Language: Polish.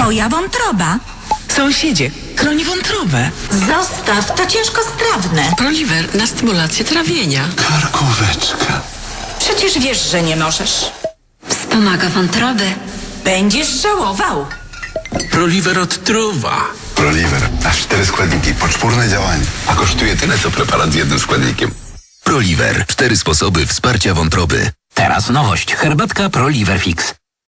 Moja wątroba. Sąsiedzie, chroni wątrobę. Zostaw, to ciężkostrawne. Proliver na stymulację trawienia. Karkóweczka. Przecież wiesz, że nie możesz. Wspomaga wątroby. Będziesz żałował. Proliver odtruwa. Proliver. Aż 4 składniki. Poczwórne działanie. A kosztuje tyle, co preparat z jednym składnikiem. Proliver. 4 sposoby wsparcia wątroby. Teraz nowość. Herbatka Proliver Fix.